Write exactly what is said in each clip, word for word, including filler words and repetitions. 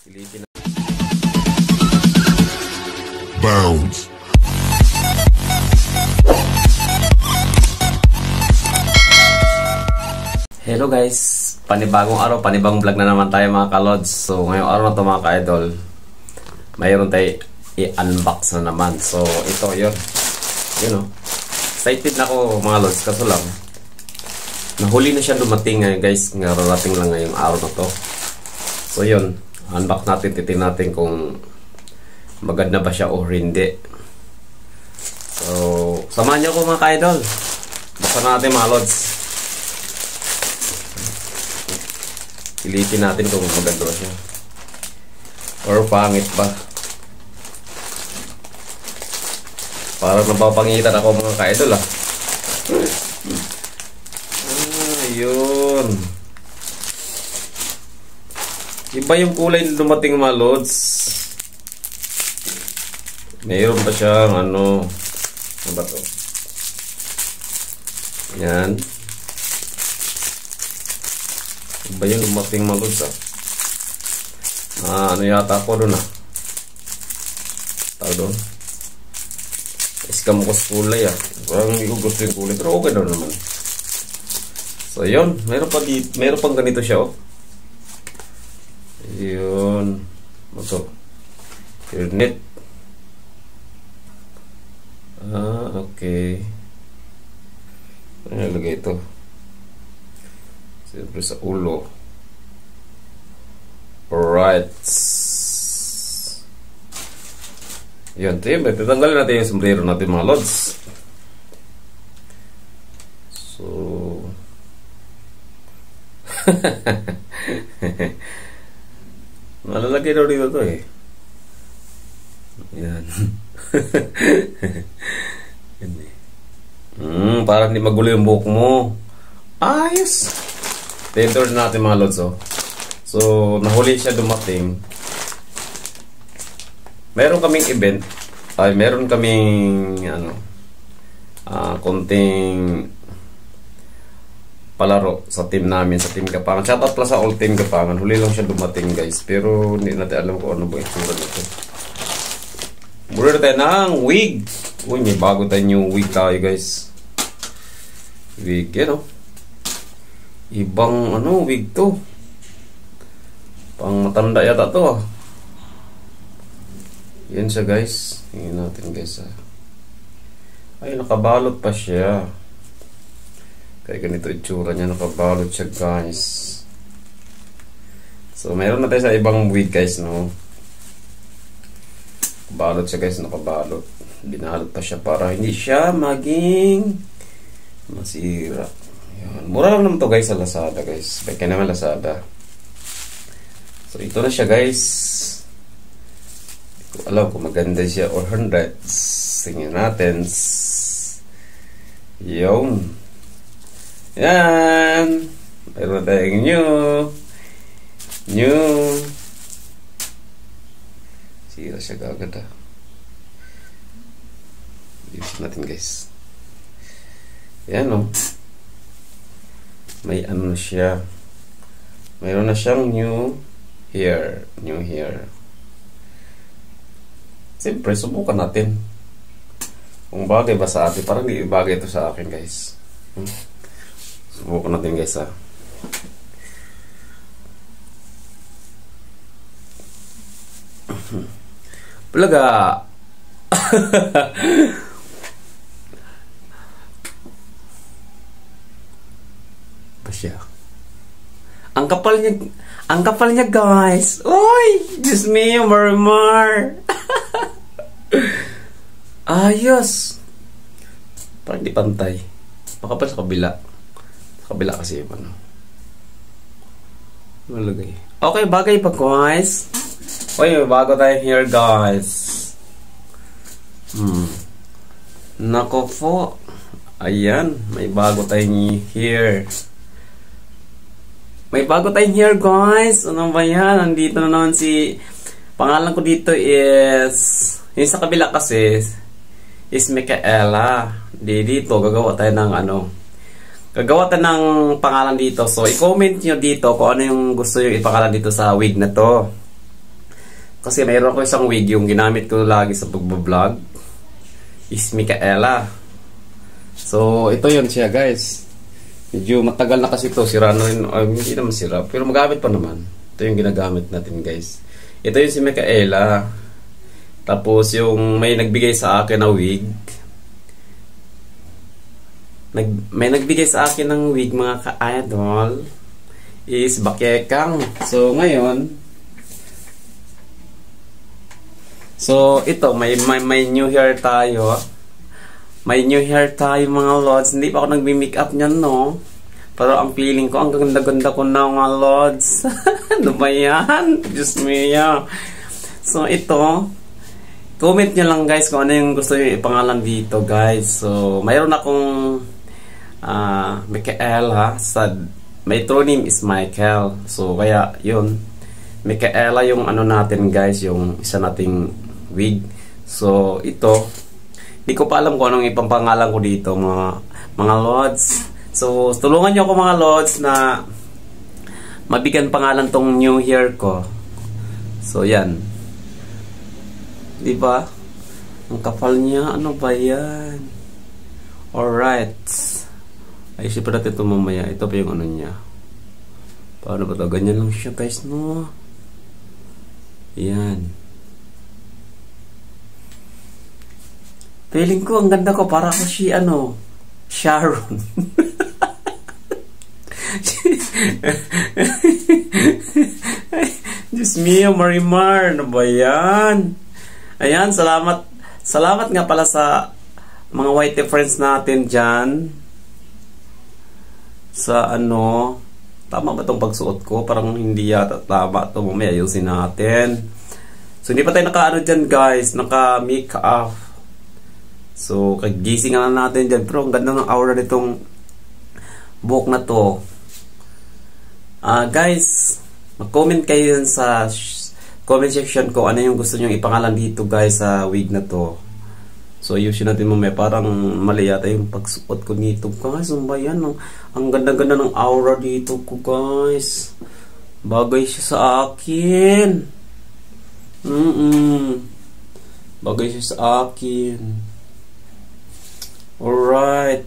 Pilitin na. Bounce. Hello guys, panibagong araw, panibagong vlog na naman tayo mga kalods. So ngayong araw na ito mga ka-idol, mayroon tayo i-unbox na naman. So ito yun, yun o, excited na ako mga lods. Kaso lang, nahuli na siya dumating ngayon guys, ngararating lang ngayong araw na to. So yun, unbox natin, titin natin kung maganda ba siya o hindi. So samahan niyo ako mga ka-idol, buksan natin mga lods. Pilitin natin kung maganda ba siya or pangit ba. Parang napapangitan ako mga ka-idol ah. Ayun. Iba yung kulay na dumating mga lods. Mayroon pa siyang ano, ano ba to? Yan. Iba yung dumating mga lods ah. Ah, ano yata ako doon ah. Tawag doon. Iskam ko sa kulay ah. Parang hindi ko gusto yung kulay, pero okay daw naman. So yun, mayroon pa dito, mayroon pang ganito siya oh. Yun. Ano to? Internet. Ah, okay. Ano nalagay ito? Siyempre sa ulo. Alright. Yun, team. Tatanggalin natin yung sombrero natin mga lods. So malalagay daw dito to eh. Yan. Yan eh. Hmm, parang hindi magulo yung buhok mo. Ayos. Tintor natin mga lods oh. So nahuli siya dumating. Meron kaming event, ay meron kaming ano, ah, uh, konting palaro sa team namin, sa team Gapangan. Shoutout pala sa all team Gapangan. Huli lang siya dumating guys, pero hindi natin alam kung ano ba itsura nito. Mura na tayo ng wig. Uy, may bago tayo yung wig tayo guys. Wig yan oh. Ibang ano wig to. Pang matanda yata to ah. Yan siya guys. Tingnan natin guys ah. Ay, nakabalot pa siya. Kaya ganito itsura niya, nakabalot siya guys. So mayroon na tayo sa ibang wig guys no. Balot siya guys, nakabalot. Binalot pa siya para hindi siya maging masira. Yan. Mura lang naman to guys sa Lazada guys. Baka naman Lazada. So ito na siya guys. Hindi ko alam kung maganda siya or hundreds. Tingnan natin. Yung. Yan. Meron tayong new. New. Sira siya kagad ah. Use natin guys. Yan o. May ano siya. Mayroon na siyang new hair. New hair. Siyempre, subukan natin. Kung bagay ba sa atin. Parang di bagay ito sa akin guys. Hmm? Subukan natin guys ha. Palaga. Ba siya? Ang kapal niya, ang kapal niya guys. Uy, Diyos me, Marimar. Ayos. Parang di pantay. Makapal sa kabila. Sa kabila kasi yung ano. Malagay. Okay, bagay pa guys. Uy, bago tayo here guys. Hmm. Nako po. Ayan, may bago tayong here. May bago tayong here guys. Ano ba yan? Nandito na naman si, pangalan ko dito is, yung sa kabila kasi is Micaela. Di dito gagawa tayo ng ano, gagawa tayo ng pangalan dito. So i-comment nyo dito kung ano yung gusto nyo ipangalan dito sa wig na to. kasi mayroon ako isang wig yung ginamit ko lagi sa pagbablog is Micaela. So ito yun siya guys. Medyo matagal na kasi ito, sira na rin, uh, hindi naman sira, pero magamit pa naman. Ito yung ginagamit natin guys. Ito yung si Micaela. Tapos yung may nagbigay sa akin na wig. Nag, may nagbigay sa akin ng wig mga ka-idol is Bakekang. So ngayon, so ito may, may, may new hair tayo. May new hair tayo mga lods. Hindi pa ako nagbi-make up niyan no. Pero ang feeling ko, ang ganda-ganda ko na mga lods. Ano ba yan? Diyos mia. So ito, comment nyo lang guys kung ano yung gusto nyo ipangalan dito guys. So mayroon akong uh, Micaela. Sa, my true name is Michael. So kaya yun, Micaela yung ano natin guys, yung isa nating wig. So ito, di ko pa alam kung anong ipampangalan ko dito mga mga lods. So tulungan nyo ako mga lods na mabigyan pangalan tong new hair ko. So yan, di ba? Ang kapal niya, ano ba yan? Alright, ayusin pa natin ito mamaya. Ito pa yung ano niya. Paano ba ito? Ganyan lang siya guys no. Yan. Feeling ko ang ganda ko, para ako si ano, Sharon. Diyos mio, Marimar, ano ba yan? Ayan, salamat. Salamat nga pala sa mga white friends natin dyan. Sa ano, tama ba itong pagsuot ko? Parang hindi yata tama ito. Mamaya ayusin natin. So hindi pa tayo naka-ano dyan guys, naka-make up. So, kagising na natin dyan. Pero ang ganda ng aura nitong buhok na to. Uh, guys, mag-comment kayo dyan sa comment section ko ano yung gusto nyo ipangalan dito guys sa wig na to. So, ayusin natin mamaya. Parang mali yata yung pagsuot ko nito guys. Ang ba yan? Ang, ang ganda-ganda ng aura dito ko guys. Bagay siya sa akin. Mm-mm. Bagay siya sa akin. Alright.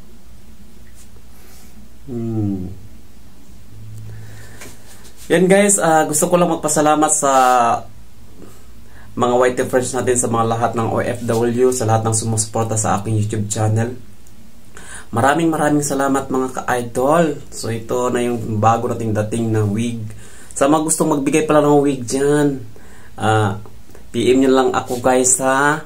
Hmm. Yan guys, uh, gusto ko lang magpasalamat sa mga white friends natin, sa mga lahat ng O F W, sa lahat ng sumusuporta sa aking YouTube channel. Maraming maraming salamat mga ka-idol. So ito na yung bago nating dating na wig. Sa mga gustong magbigay pala ng wig dyan, uh, P M nyo lang ako guys ha.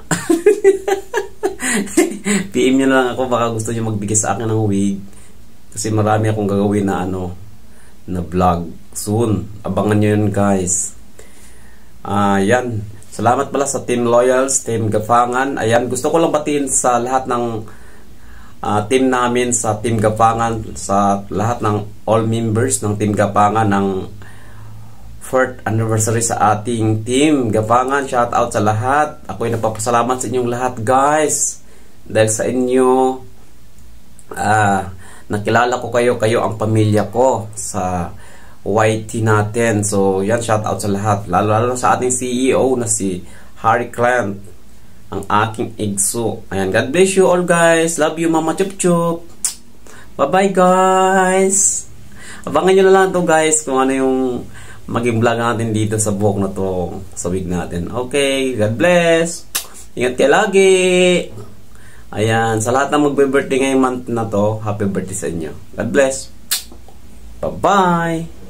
P M nyo lang ako, baka gusto nyo magbigay sa akin ng wig. Kasi marami akong gagawin na ano, na vlog soon. Abangan nyo yun guys. Ah, uh, yan. Salamat pala sa Team Loyals, Team Gafangan. Ayan, gusto ko lang batiin sa lahat ng uh, team namin, sa Team Gafangan, sa lahat ng all members ng Team Gafangan ng fourth anniversary sa ating Team Gafangan. Shout out sa lahat. Ako'y nagpapasalamat sa inyong lahat guys. Dahil sa inyo, uh, nakilala ko kayo, kayo ang pamilya ko sa Y T natin. So yan, shout out sa lahat, lalo lalo sa ating C E O na si Harry Clant, ang aking igso. Ayan, God bless you all guys. Love you mama chup chup. Bye bye guys. Abangan nyo na lang to guys kung ano yung maging vlog natin dito sa buhok na to, sa wig natin. Okay, God bless. Ingat kayo lagi. Ayan, sa lahat ng magbe-birthday ngayong month na to, happy birthday sa inyo. God bless. Bye-bye.